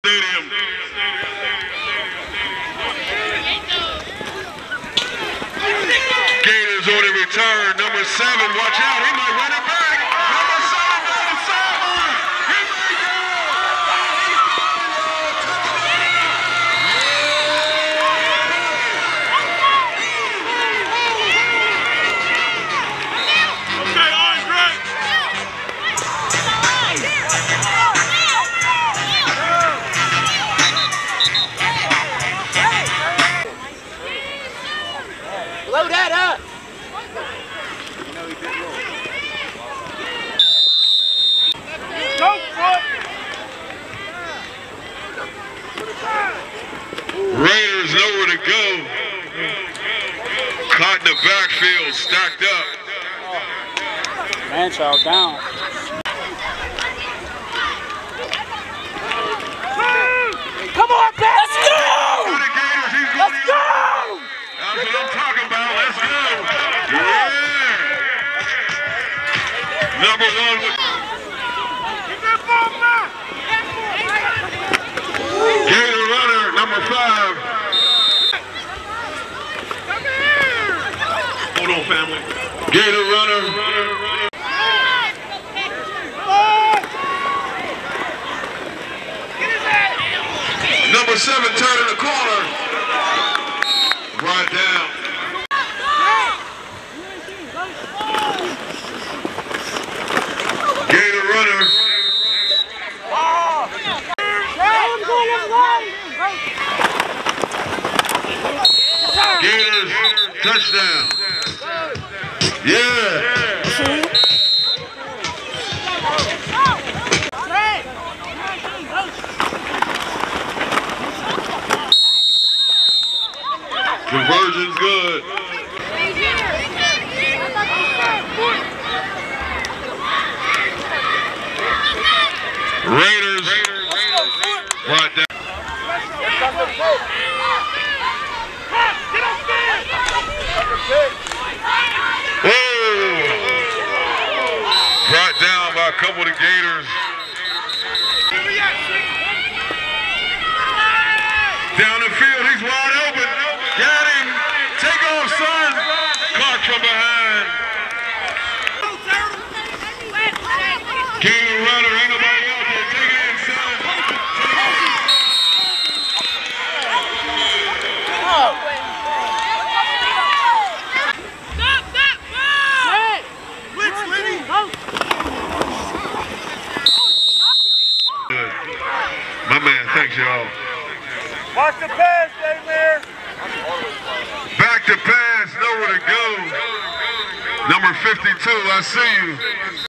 Stadium. Gators on the return. Number 7, watch out. He might run it back. Number 7 on the sideline. He may go. Okay, Andre. Blow that up. Raiders nowhere to go. Caught in the backfield, stacked up. Man-child down. Come on, Pat! Let's go! Let's go! That's what I'm talking about. Let's go. Yeah. Number 1 with Gator runner, number 5. Hold on, family. Gator runner. Number 7 turning the corner. Right down. Gator runner. Gators touchdown. Yeah. Conversion's good. Raiders right down. Brought down by a couple of the Gators. Down the field, he's wide open. Got him. Take off, son. Caught from behind. Gator runner, ain't nobody out there. Take it in, son. Good. My man, thanks y'all. Watch the pass, Daymare. Back to pass, nowhere to go. Number 52, I see you.